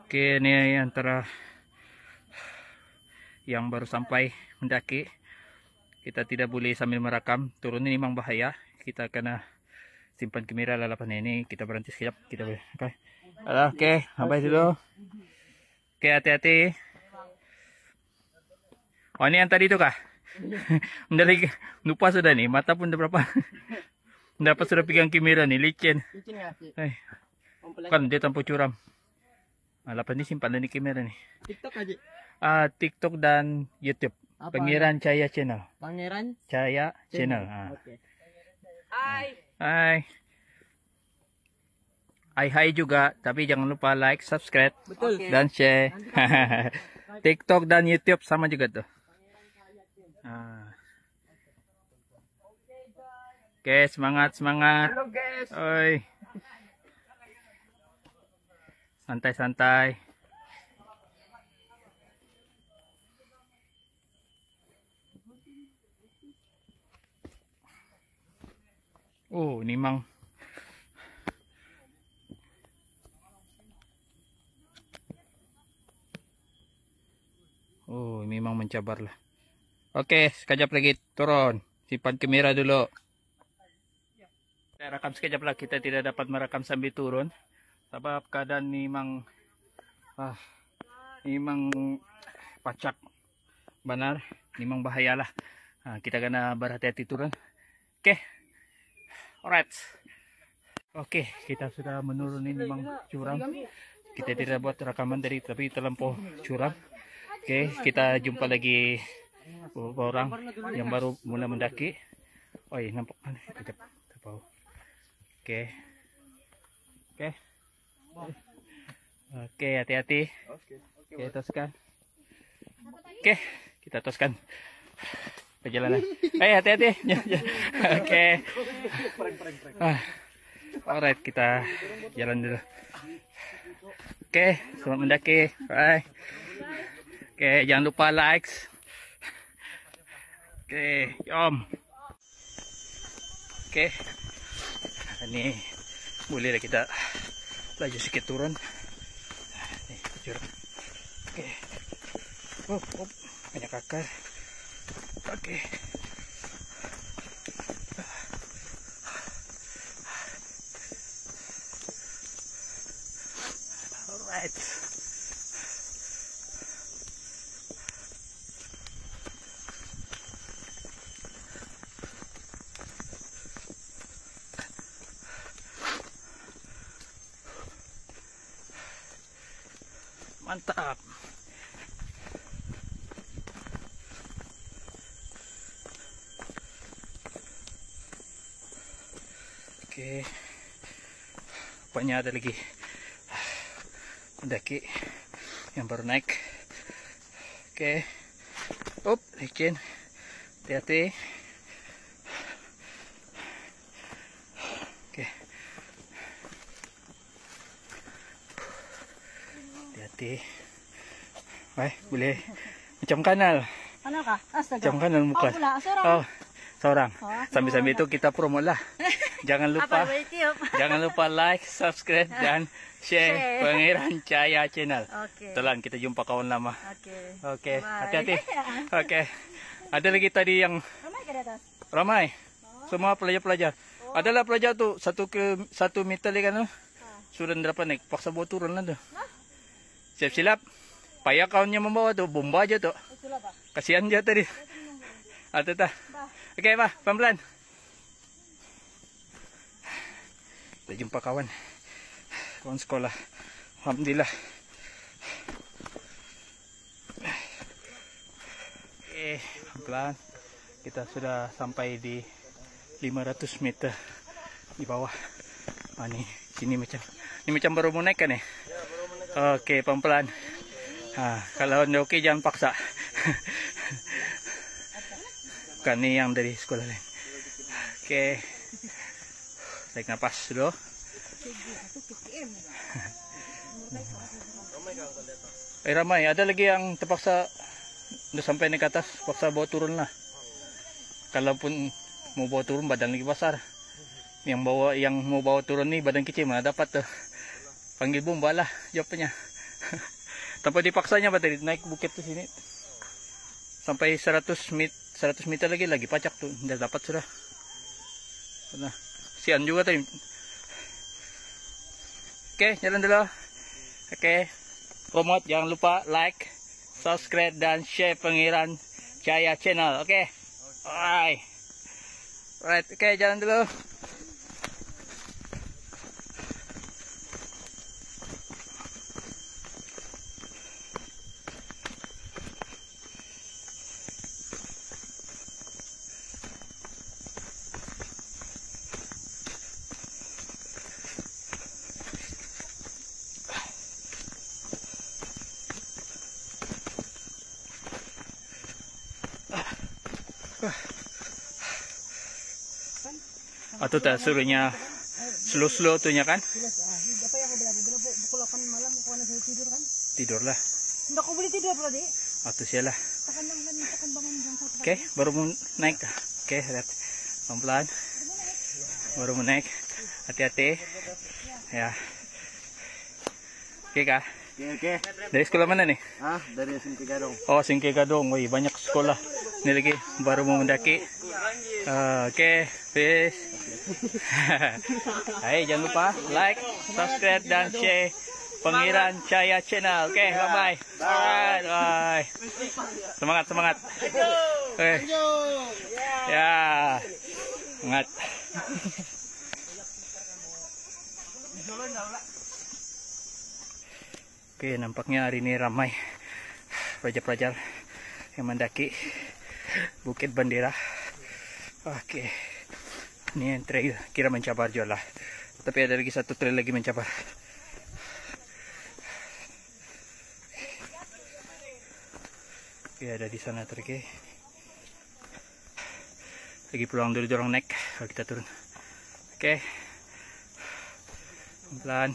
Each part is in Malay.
Oke, ini antara yang baru sampai mendaki. Kita tidak boleh sambil merekam, turun ini memang bahaya. Kita kena simpan kamera lalapan ini. Kita berhenti sekejap. Kita boleh. Oke, sampai dulu. Oke, hati-hati. Oh, ini yang tadi itu kah? Udah lagi lupa sudah nih, mata pun udah berapa? Dapat sudah pegang kamera nih, licin. Kan dia tanpa curam. Lapan ini simpan di kamera nih. TikTok aja. TikTok dan YouTube. Apa Pangeran Cahaya Channel. Pangeran Cahaya Channel. Oke. Hai. Hai juga, tapi jangan lupa like, subscribe, Betul. dan share. TikTok dan YouTube sama juga tuh. Oke, semangat. Halo guys. Oi. Santai-santai. Oh, ini mang. Oh, memang mencabar lah. Oke, sekejap lagi turun. Simpan kamera dulu. Kita rekam sekejap lah. Kita tidak dapat merekam sambil turun. Sebab keadaan memang pacak. Benar, memang bahayalah. Kita kena berhati-hati turun. Oke. Alright. Oke, kita sudah menurun ini memang curam. Kita tidak buat rekaman dari tapi terlampau curam. Oke, kita jumpa lagi orang yang baru mulai mendaki. Oh iya, nampak mana? Oke. Oke, hati-hati. Oke, teruskan. Oke, kita teruskan perjalanan. Hati-hati. Oke. Alright, kita jalan dulu. Oke, selamat mendaki. Bye. Oke, jangan lupa likes. Oke, jom. Oke, ini boleh kita laju sedikit turun. Nih, jurang. Oke, banyak akar. Oke. Alright. Mantap. Oke. Rupanya ada lagi pendaki yang baru naik. Oke. Licin. Hati-hati. Oke. Hati-hati. Baik, boleh macam kanal. Kanal kah? Astaga. Macam kanal muka. Oh, seorang. Sambil-sambil itu kita promo lah. Jangan lupa like, subscribe dan share Pangeran Cahaya Channel. Telan kita jumpa kawan lama. Oke. Hati-hati. Oke. Ada lagi tadi yang ramai. Semua pelajar-pelajar. Adalah pelajar tuh 1 meter kan tuh. Sudah dapat naik. Paksa bawa turun lah tuh. Siap-siap. Payah kawannya membawa tuh. Bomba aja tuh. Kasihan dia tadi. Oke, Pak. Pelan-pelan. Kita jumpa kawan sekolah. Alhamdulillah. Pelan. Kita sudah sampai di 500 meter di bawah. Ini macam baru mau naik kan ya? Oke, pelan-pelan. Kalau anda oke jangan paksa. Bukan nih yang dari sekolah lain. Oke. Tarik nafas dulu. Ramai. Ada lagi yang terpaksa udah sampai naik ke atas, paksa bawa turun lah. Kalaupun mau bawa turun badan lagi besar. Yang mau bawa turun nih badan kecil mana dapat tuh. Panggil bomba lah jawabnya. Tanpa dipaksanya ba tadi naik bukit ke sini. Sampai 100 meter lagi pacak tuh. Udah dapat sudah. Nah, sian juga tadi. Oke, jalan dulu. Oke. Promote, jangan lupa like, subscribe dan share Pangeran Cahaya Channel. Oke. Alright. Alright, oke, jalan dulu. Atau tak suruhnya slow tuh nya kan? Apa yang aku bilang? Pukul 8 malam aku anak saya tidur kan? Tidur lah. Enggak aku boleh tidur berarti. Atau sialah. Tekan bangun jam 1. Oke, baru mau naik. Oke, lihat. Pelan-pelan. Baru mau naik. Hati-hati. Ya. Oke kah? Oke. Dari sekolah mana nih? Dari Singke Gadong. Oh, Singke Gadong. Wih, banyak sekolah. Ini lagi baru mau mendaki. Oke, peace. Hai, jangan lupa like, subscribe dan share Pangeran Cahaya Channel. Oke, bye-bye. Alright, bye. Semangat. Oke. Ya. Semangat. Oke, nampaknya hari ini ramai pelajar-pelajar yang mendaki Bukit Bandera. Oke, ini yang trail kira mencabar juga lah, tapi ada lagi satu trail lagi mencabar. Oke, ada di sana trek. Lagi pulang dulu dorong naik, kita turun. Oke, pelan.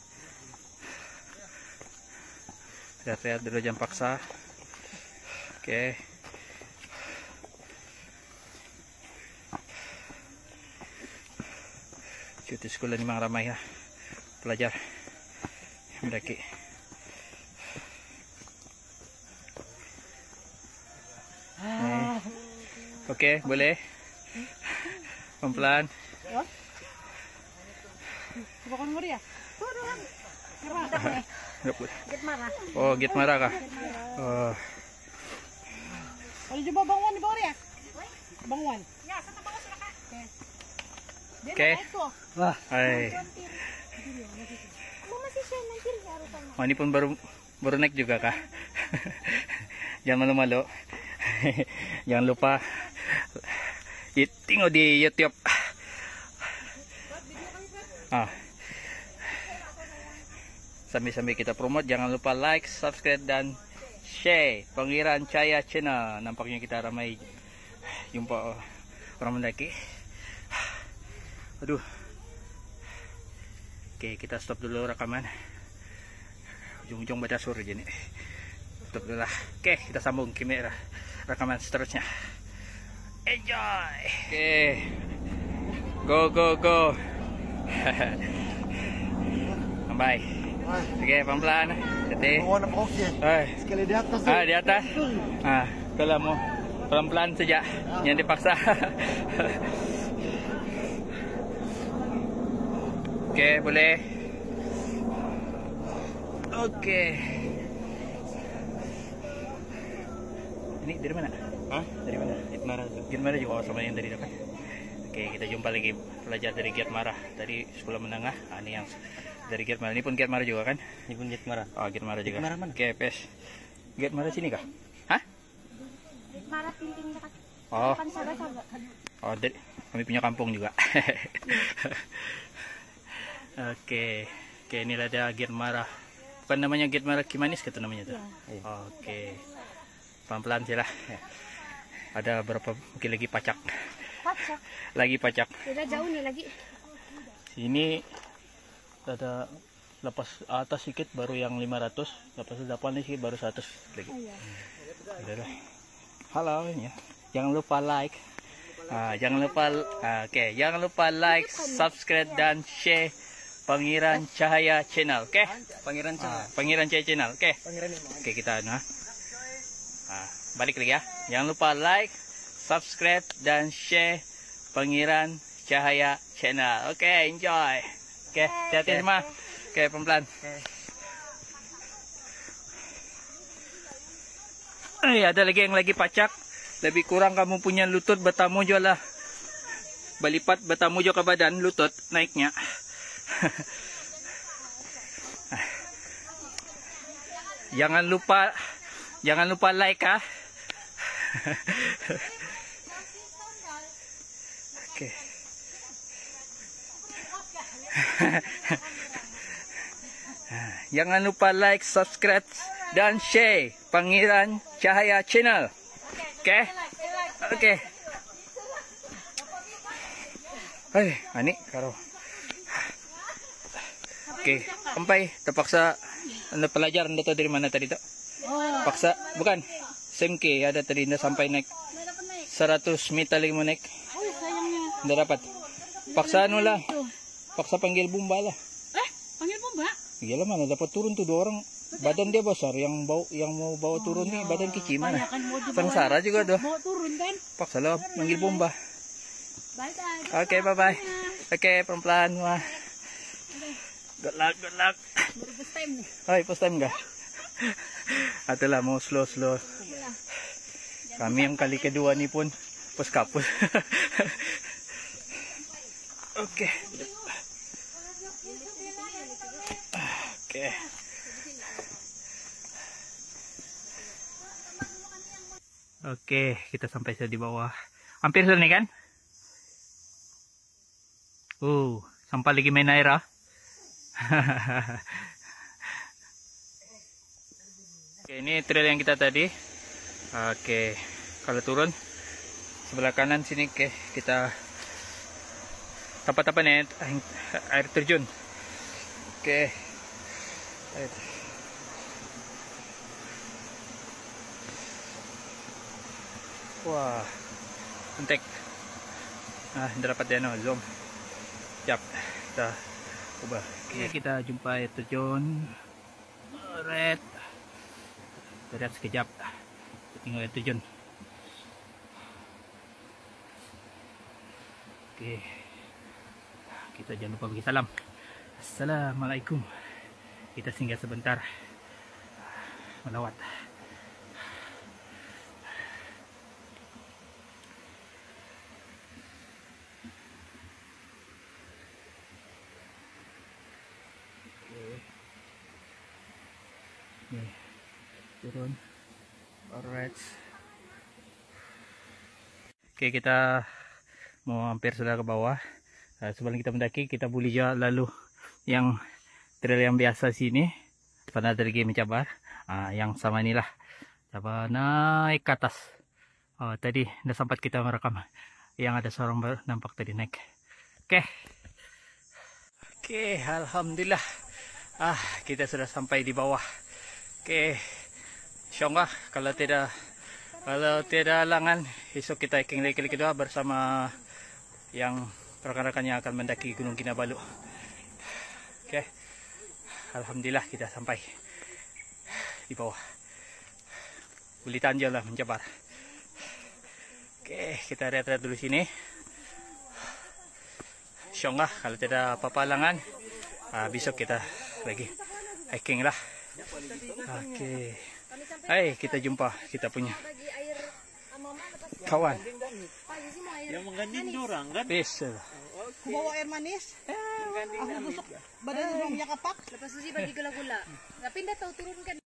Lihat dulu jam paksa. Oke. Cuti sekolah ini memang ramai ya pelajar mendaki. Oke, boleh. Pelan-pelan. Bukan ngeri ya? Git marah. Oh, git marah kah? Oh. Kalau coba Bang Wan di bawah ya? Bang Wan. Ya, satu bawah silakan. Oke. Wah, Hai. Oh, ini pun baru naik juga kah? Jangan malu-malu. Jangan lupa tengok di YouTube. Sambil-sambil kita promote, jangan lupa like, subscribe dan share Pangeran Cahaya Channel. Nampaknya kita ramai jumpa orang mendaki. Aduh. Oke, kita stop dulu rekaman. Ujung-ujung Badasur aja nih. Stop dulu lah. Oke, kita sambung kamera rekaman seterusnya. Enjoy. Oke. Go. Bye. Oke, pelan-pelan. Hati. sekali di atas. Di atas. Kalau mau pelan-pelan saja, jangan dipaksa. Oke, boleh. Oke. Ini dari mana? Dari mana? Gitmara juga sama yang tadi dapat. Oke, kita jumpa lagi pelajar dari Gitmara. Tadi sekolah menengah. Ini yang dari Gitmara. Ini pun Gitmara juga kan? Ini pun Gitmara. Oh, Gitmara juga. Gitmara mana? Oke, pes. Gitmara sini kah? Hah? Gitmara Pinting dekat. Oh. Saga-saga. Oh, kami punya kampung juga. Oke, inilah ada Gitmara. Bukan namanya Gitmara Kimanis kata namanya tuh. Ya. Oke. Pelan-pelan sih lah. Ada berapa mungkin lagi pacak. Lagi pacak. Sudah jauh nih lagi. Sini ada lepas atas sedikit baru yang 500, lepas depan ini baru 100 lagi. Udah lah. Halo ya. Jangan lupa like. Jangan lupa like, subscribe dan share Pangeran Cahaya Channel. Oke? Pangeran Cahaya. Pangeran Cahaya Channel. Oke? Pangeran ini. Oke, kita balik lagi ya. Jangan lupa like, subscribe dan share Pangeran Cahaya Channel. Oke, enjoy. Oke, hati-hati semua. Oke, pelan-pelan. Ada lagi yang lagi pacak. Lebih kurang kamu punya lutut bertamu jo lah. Balipat bertamu jo ke badan lutut naiknya. Jangan lupa like ah. Oke. Jangan lupa like, subscribe dan share Pangeran Cahaya Channel. Oke. Oke. Hai, ani karo. Oke, sampai terpaksa anda pelajaran data dari mana tadi tuh? Paksa, bukan. SMK ada tadi anda sampai naik 100 meter lagi mau naik. Anda dapat. Paksa anu lah. Paksa panggil Bumba lah. Panggil Bumba? Iyalah mana dapat turun tuh 2 orang. Badan dia besar, yang mau bawa turun nih badan kecil mana? Sengsara juga doh. Bawa turun kan? Paksa lah panggil Bumba. Bye-bye. Oke, bye-bye. Oke, pelan-pelan semua. Good luck, good luck. Baru first time nih. Hai, first time enggak? Atulah mau slow. Kami yang kali kedua nih pun pas kapus. Oke. Oke. Oke, kita sampai di bawah. Hampir sudah nih kan? Sampai lagi main air ah. Oke, ini trail yang kita tadi. Oke, kalau turun sebelah kanan sini, oke, kita tempat apa nih? Air terjun. Oke. Wah, cantik. Ini dapat dia no, zoom. Siap, kita ubah. Oke, kita jumpa air terjun. Red. Kita lihat sekejap. Tinggal air terjun. Oke. Kita jangan lupa bagi salam. Assalamualaikum. Kita singgah sebentar. Melawat. Nih, turun. Alright. Oke, kita mau hampir sudah ke bawah. Sebelum kita mendaki, kita boleh juga lalu yang trail yang biasa sini. Pada lagi mencabar. Yang sama inilah. Coba naik ke atas. Tadi udah sempat kita merekam. Yang ada seorang nampak tadi naik. Oke. Oke, alhamdulillah. Kita sudah sampai di bawah. Oke, syongah kalau tidak halangan, besok kita hiking lagi kedua bersama yang rekan-rekan yang akan mendaki Gunung Kinabalu. Oke, alhamdulillah kita sampai di bawah. Bulitan lah mencabar. Oke, kita lihat dulu sini. Syongah kalau tidak apa-apa halangan, besok kita lagi hiking lah. Oke. Hai, kita jumpa kita punya kawan. Yang menggandeng orang kan? Bisa. Bawa air manis. Aku busuk badan belum punya kapak. Lepas itu sih bagi gula-gula. Tapi nggak tahu turun kan.